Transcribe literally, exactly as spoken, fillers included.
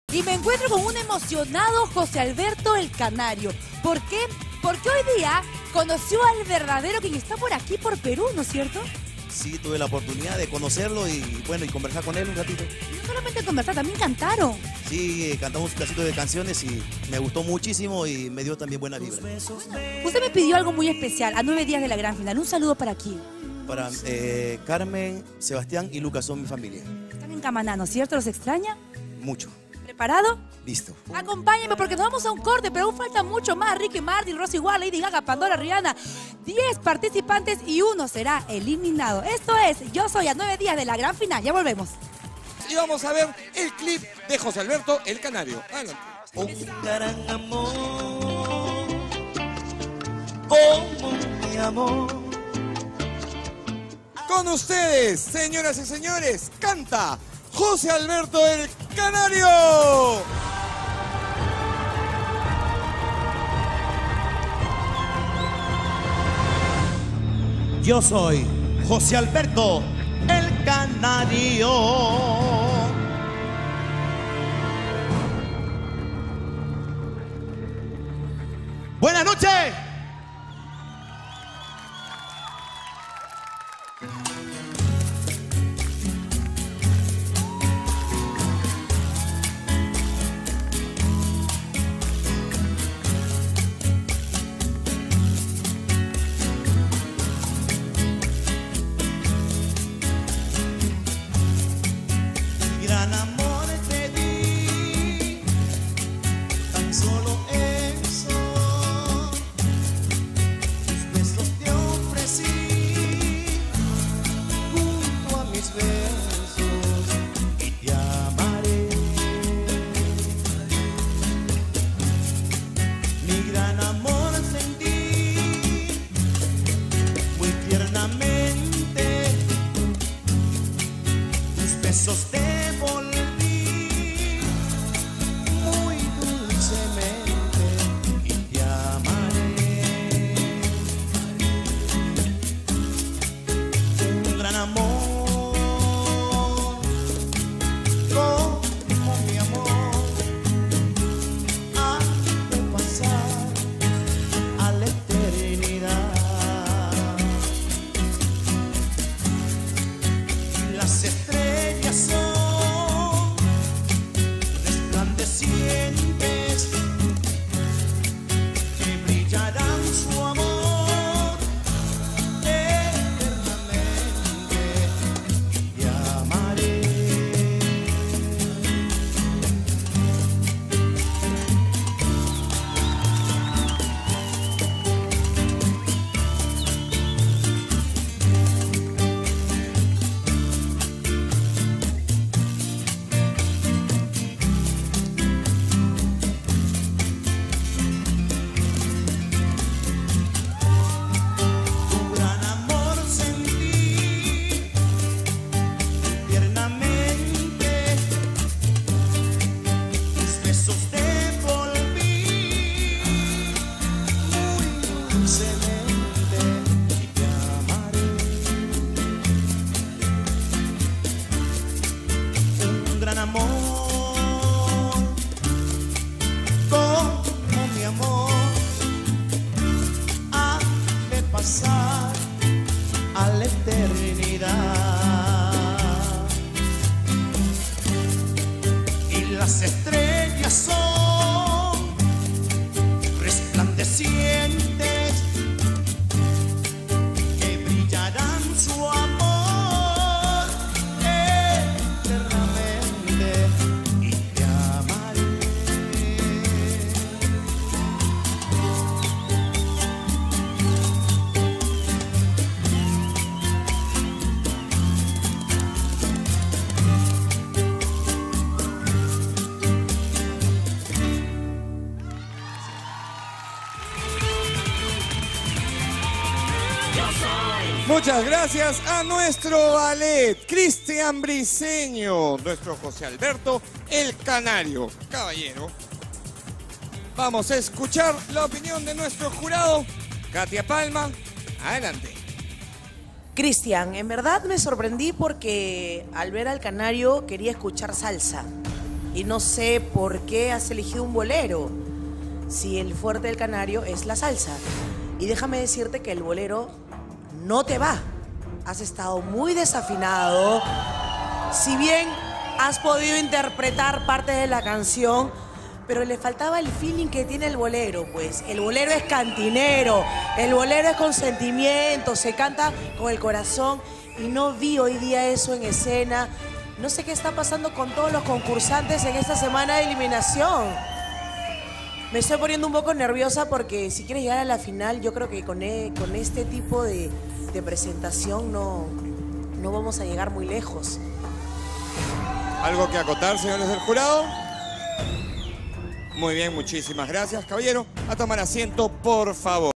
Y me encuentro con un emocionado José Alberto el Canario. ¿Por qué? Porque hoy día conoció al verdadero quien está por aquí, por Perú, ¿no es cierto? Sí, tuve la oportunidad de conocerlo y bueno, y conversar con él un ratito. No solamente conversar, también cantaron. Sí, cantamos un pedacito de canciones y me gustó muchísimo y me dio también buena vibra. Bueno, usted me pidió algo muy especial, a nueve días de la gran final. Un saludo para aquí. Para eh, Carmen, Sebastián y Lucas son mi familia. Están en Camaná, ¿no es cierto? ¿Los extraña? Mucho. ¿Preparado? Listo. Acompáñenme porque nos vamos a un corte, pero aún falta mucho más. Ricky Martin, Rosy Wall, Lady Gaga, Pandora, Rihanna. diez participantes y uno será eliminado. Esto es Yo Soy a nueve días de la gran final. Ya volvemos. Y vamos a ver el clip de José Alberto el Canario. Adelante. Un gran amor, como mi amor. Con ustedes, señoras y señores, canta José Alberto el Canario. Yo soy José Alberto el Canario. Buenas noches. Gran amor te di, tan solo eso. Tus besos te ofrecí, junto a mis besos, y te amaré. Mi gran amor sentí, muy tiernamente, tus besos te a la eternidad. Y las estrellas son resplandecientes que brillarán su amor eternamente, y te amaré. Muchas gracias a nuestro ballet, Cristian Briceño, nuestro José Alberto el Canario. Caballero, vamos a escuchar la opinión de nuestro jurado, Katia Palma. Adelante. Cristian, en verdad me sorprendí porque al ver al Canario quería escuchar salsa. y no sé por qué has elegido un bolero, si el fuerte del canario es la salsa. Y déjame decirte que el bolero no te va. Has estado muy desafinado. Si bien has podido interpretar parte de la canción, pero le faltaba el feeling que tiene el bolero, pues. El bolero es cantinero, el bolero es con sentimiento, se canta con el corazón y no vi hoy día eso en escena. No sé qué está pasando con todos los concursantes en esta semana de eliminación. Me estoy poniendo un poco nerviosa porque si quieres llegar a la final, yo creo que con, e, con este tipo de, de presentación no, no vamos a llegar muy lejos. ¿Algo que acotar, señores del jurado? Muy bien, muchísimas gracias, caballero. A tomar asiento, por favor.